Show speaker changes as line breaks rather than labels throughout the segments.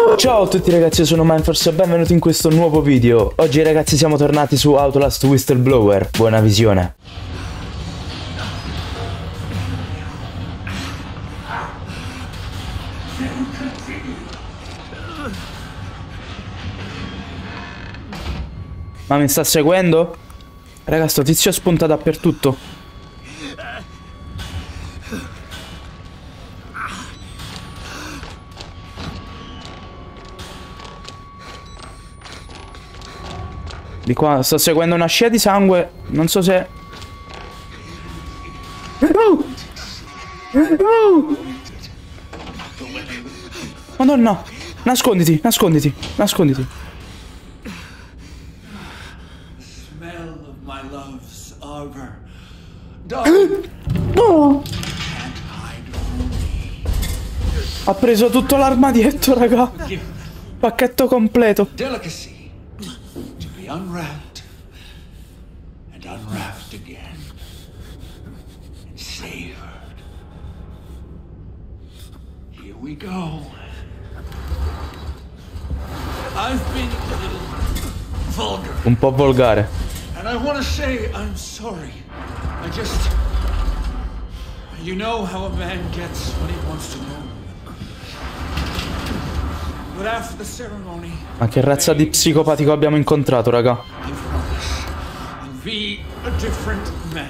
Ciao a tutti ragazzi, io sono Mindforce e benvenuti in questo nuovo video. Oggi ragazzi siamo tornati su Outlast Whistleblower. Buona visione. Ma mi sta seguendo? Raga, sto tizio spunta dappertutto. Di qua sto seguendo una scia di sangue. Non so se... Madonna! Nasconditi, nasconditi, nasconditi. No! Ha preso tutto l'armadietto, raga. Pacchetto completo.
Unwrapped and unwrapped again and savored. Here we go. I've been a little vulgar.
Un po' volgare.
And I want to say I'm sorry. I just... You know how a man gets when he wants to know. But after the ceremony...
Ma che razza di psicopatico abbiamo incontrato, raga?
I'll be a different man.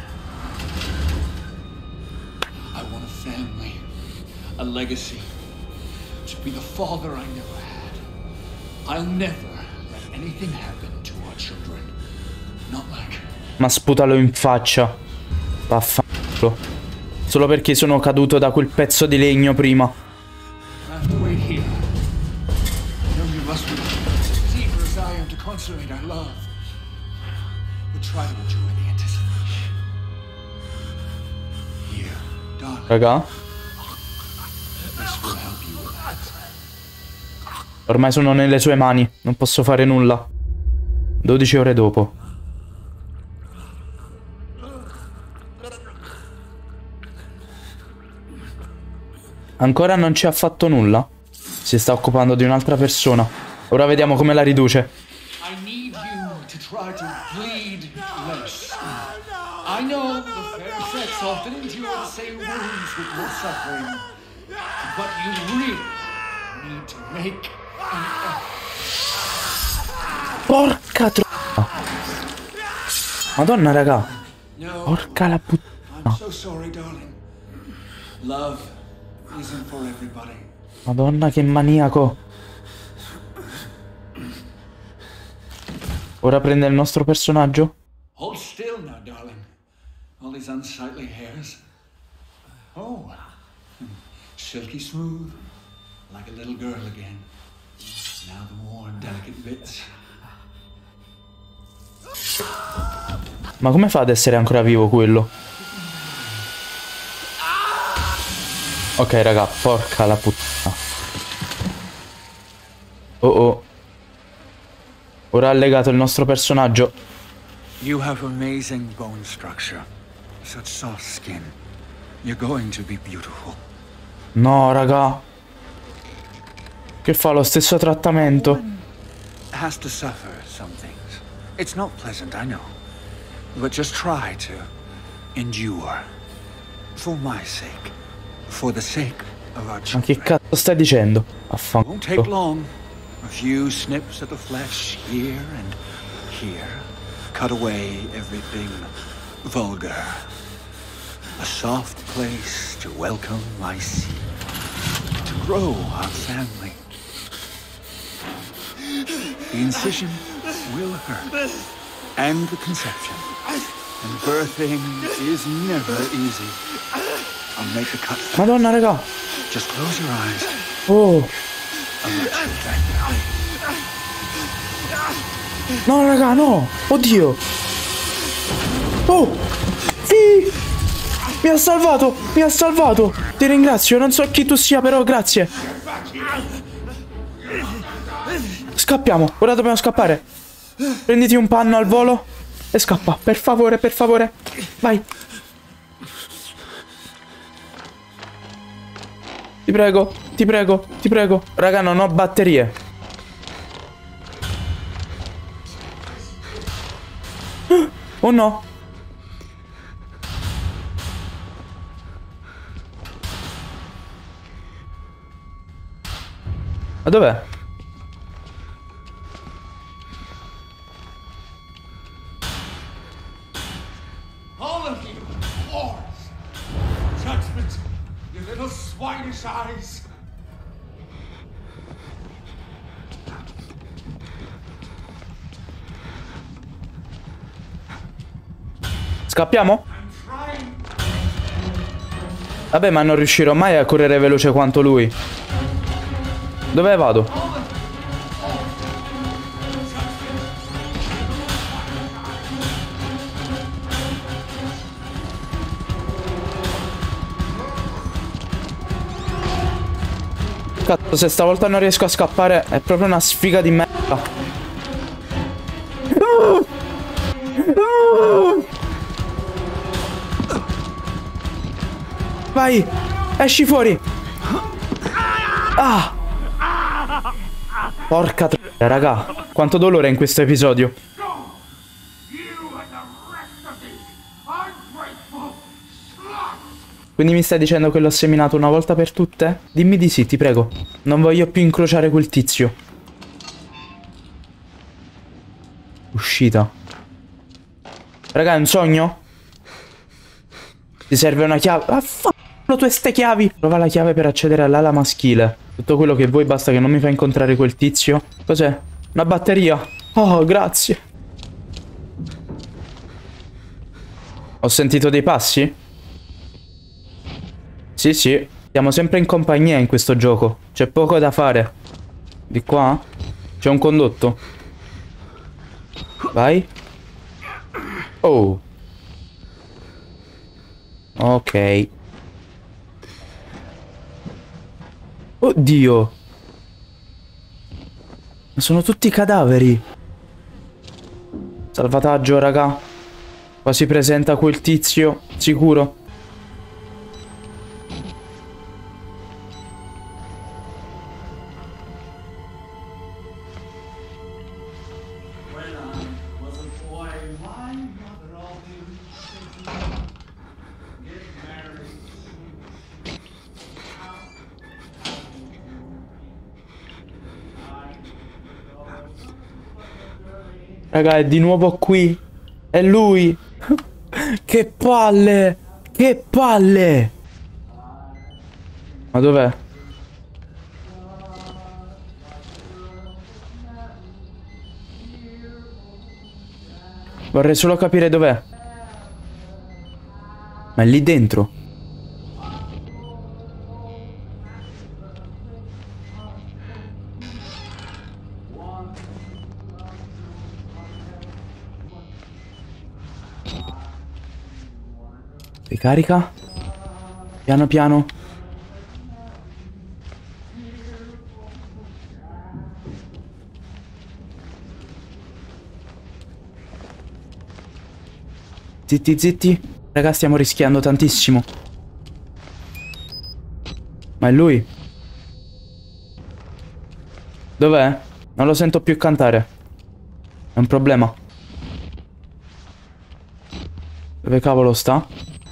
I want a family, a legacy, to be the father I never had. I'll never let anything happen to our children. Not like...
Ma sputalo in faccia. Vaffanculo. Solo perché sono caduto da quel pezzo di legno prima.
I have to wait here. You must be as eager as I am to consummate our love. But try to enjoy the anticipation. Here, darling.
Raga,
This will help you relax.
ormai sono nelle sue mani. Non posso fare nulla. 12 ore dopo. Ancora non ci ha fatto nulla. Si sta occupando di un'altra persona. Ora vediamo come la riduce.
I need you to try to bleed less. I know the fair sex often endure the same wounds with more suffering. But you really need to make an effort.
Porca tro... Madonna, raga.
No,
Porca la puttana.
I'm so sorry, darling. Love isn't for everybody.
Madonna, che maniaco. Ora prende il nostro personaggio.
Hold still now, darling. All these unsightly hairs. Oh, silky smooth, like a little girl again. Now the more delicate bits.
Ma come fa ad essere ancora vivo quello? Ok, raga, porca la puttana. Oh oh. Ora ha legato il nostro personaggio.
You have amazing bone structure, such soft skin. You're going to be beautiful.
No, raga. Che fa lo stesso trattamento.
Has to suffer some things. It's not pleasant, I know. But just try to endure. For my sake. For the sake of our
Ma che
children.
cazzo stai dicendo?
Won't take
Affanculo.
long. A few snips at the flesh here and here. Cut away everything vulgar. A soft place to welcome my seed. To grow our family. The incision will hurt. And the conception. And birthing is never easy. I'll make the cut.
Madonna, raga.
Just close your eyes.
Oh. No, raga, no. Oddio. Oh. Sì. Mi ha salvato. Mi ha salvato. Ti ringrazio. Non so chi tu sia, però grazie. Scappiamo. Ora dobbiamo scappare. Prenditi un panno al volo e scappa. Per favore, per favore. Vai. Ti prego, ti prego, ti prego. Raga, non ho batterie. Oh no. Ma dov'è?
All of you, whores! Judgment, you little swinish eyes!
Scappiamo? Vabbè, ma non riuscirò mai a correre veloce quanto lui. Dove vado? Cazzo, se stavolta non riesco a scappare è proprio una sfiga di merda. Vai, esci fuori. Ah. Porca troia, raga. Quanto dolore in questo episodio. Quindi mi stai dicendo che l'ho seminato una volta per tutte? Dimmi di sì, ti prego. Non voglio più incrociare quel tizio. Uscita. Raga, è un sogno? Ti serve una chiave? Ah, f***o, tu e ste chiavi. Trova la chiave per accedere all'ala maschile. Tutto quello che vuoi, basta che non mi fai incontrare quel tizio. Cos'è? Una batteria. Oh, grazie. Ho sentito dei passi? Sì, sì. Siamo sempre in compagnia in questo gioco. C'è poco da fare. Di qua? C'è un condotto. Vai. Oh. Ok. Oddio. Ma sono tutti cadaveri. Salvataggio, raga. Qua si presenta quel tizio. Sicuro. Raga, è di nuovo qui. È lui. Che palle. Che palle. Ma dov'è? Vorrei solo capire dov'è. Ma è lì dentro. Ricarica. Piano piano. Zitti, zitti. Raga, stiamo rischiando tantissimo. Ma è lui? Dov'è? Non lo sento più cantare. È un problema. Dove cavolo sta?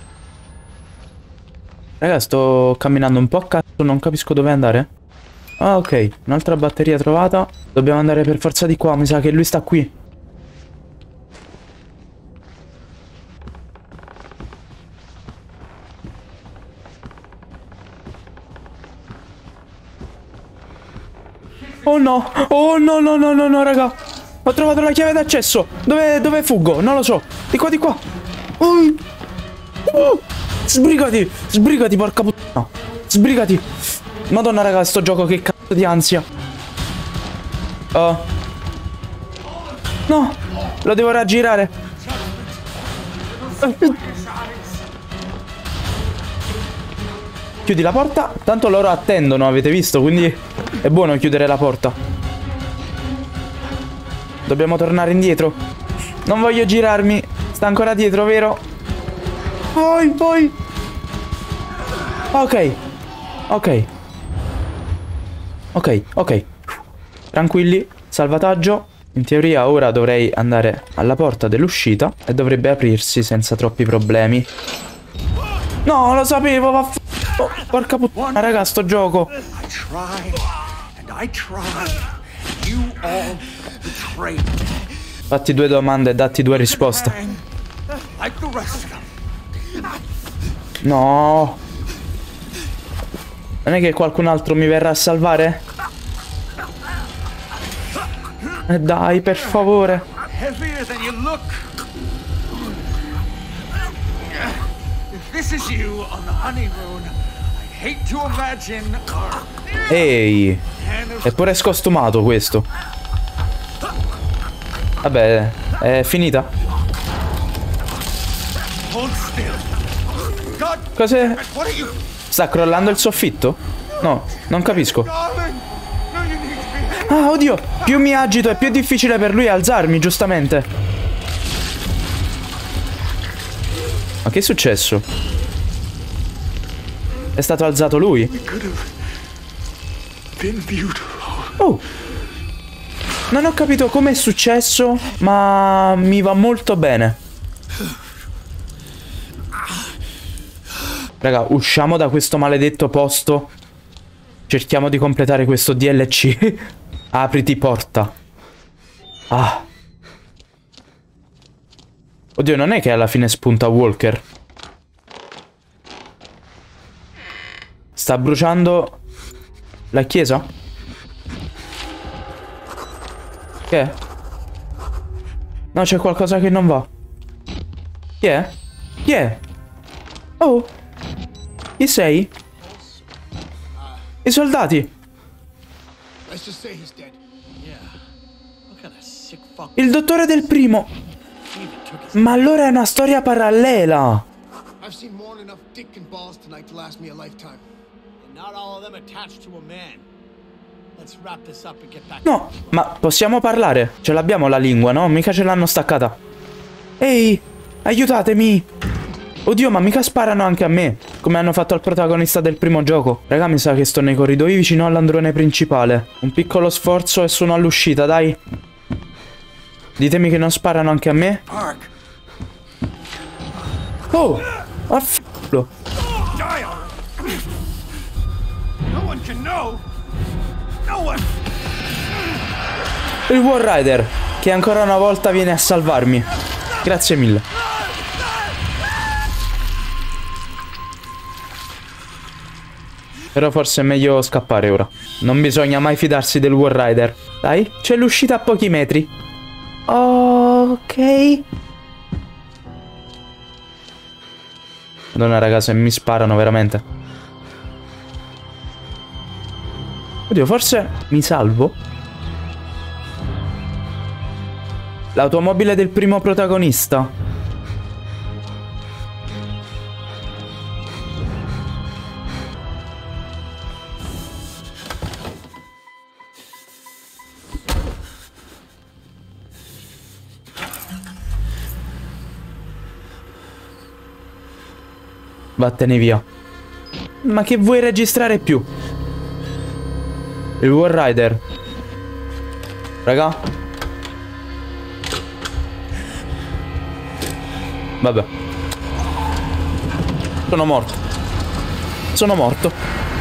Raga, sto camminando un po' a cazzo, non capisco dove andare. Ah, ok, un'altra batteria trovata. Dobbiamo andare per forza di qua, mi sa che lui sta qui. Oh no, oh no, no, no, no, no, raga. Ho trovato la chiave d'accesso. Dove fuggo? Non lo so. Di qua, di qua. Sbrigati, sbrigati, porca puttana. Sbrigati. Madonna, raga, sto gioco che cazzo di ansia. No, lo devo raggirare. Chiudi la porta. Tanto loro attendono, avete visto? Quindi è buono chiudere la porta. Dobbiamo tornare indietro. Non voglio girarmi. Sta ancora dietro, vero? Poi. Ok. Ok. Ok, ok. Tranquilli, salvataggio. In teoria ora dovrei andare alla porta dell'uscita e dovrebbe aprirsi senza troppi problemi. No, lo sapevo, porca puttana, raga, sto gioco.
I tried, and I tried. You all betrayed me.
Fatti 2 domande e datti 2 risposte.
Like the rest of them.
No. Non è che qualcun altro mi verrà a salvare? Dai, per favore.
Heavier than you look. If this is you on the honeymoon, I'd hate to imagine our
Ehi. È pure scostumato questo. Vabbè, è finita.
hold still. God,
Cos'è?
what are you?
Sta crollando il soffitto? No, non capisco.
Darling, no, you need to be.
Ah, oddio, più mi agito è più difficile per lui alzarmi, giustamente. Ma che è successo? È stato alzato lui?
Could have been beautiful.
Oh! Non ho capito come è successo, ma mi va molto bene. Raga, usciamo da questo maledetto posto. Cerchiamo di completare questo DLC. Apriti porta. Ah. Oddio, non è che alla fine spunta Walker. Sta bruciando la chiesa? Che è? No, c'è qualcosa che non va. Chi è? Chi è? Oh! Chi sei? I soldati!
Let's just say he's dead. Yeah. What kind of sick fuck
Il dottore del primo!
even took his.
Ma allora è una storia parallela!
I've seen more than enough dick and balls tonight to last me a lifetime. And not all of them attached to a man. Let's wrap this up and get back.
No, ma possiamo parlare? Ce l'abbiamo la lingua, no? Mica ce l'hanno staccata. Ehi, aiutatemi! Oddio, ma mica sparano anche a me, come hanno fatto al protagonista del primo gioco. Raga, mi sa che sto nei corridoi vicino all'androne principale. Un piccolo sforzo e sono all'uscita, dai. Ditemi che non sparano anche a me.
Park,
Oh, afflo.
die on. No one can know. No one.
Il War Rider, che ancora una volta viene a salvarmi. Grazie mille. Però forse è meglio scappare ora. Non bisogna mai fidarsi del War Rider. Dai, c'è l'uscita a pochi metri. Ok. Madonna raga, se mi sparano veramente. Oddio, forse mi salvo. L'automobile del primo protagonista. Vattene via. Ma che vuoi registrare più? Il War Rider. Raga. Vabbè. Sono morto. Sono morto.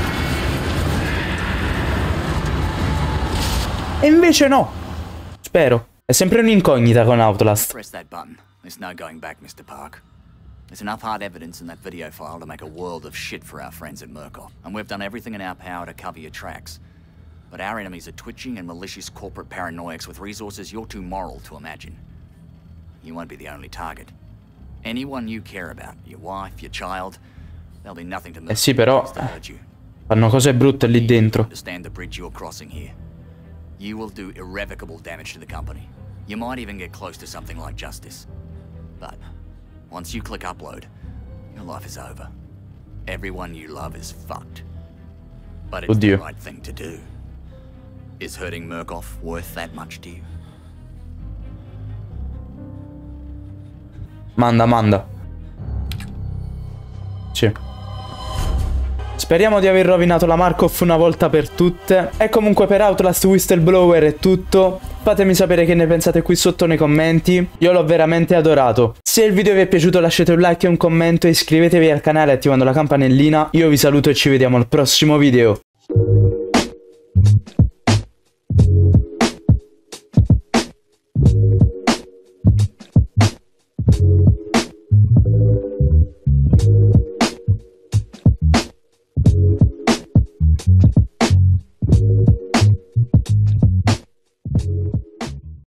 E invece no. Spero. È sempre un'incognita con Outlast.
Press that button. There's no going back, Mr. Park. There's enough hard evidence in that video file to make a world of shit for our friends at Murkoff. And we've done everything in our power to cover your tracks. But our enemies are twitching and malicious corporate paranoics with resources you're too moral to imagine. You won't be the only target. Anyone you care about, your wife, your child, there'll be nothing to
sì, però fanno cose brutte lì dentro.
Understand the bridge you're crossing here. You will do irrevocable damage to the company. You might even get close to something like justice. But once you click upload, your life is over. Everyone you love is fucked. But it's the right thing to do. Is hurting Murkoff worth that much to you? Manda.
Sì. Speriamo di aver rovinato la Markov una volta per tutte. E comunque per Outlast Whistleblower è tutto. Fatemi sapere che ne pensate qui sotto nei commenti. Io l'ho veramente adorato. Se il video vi è piaciuto lasciate un like e un commento e iscrivetevi al canale attivando la campanellina. Io vi saluto e ci vediamo al prossimo video.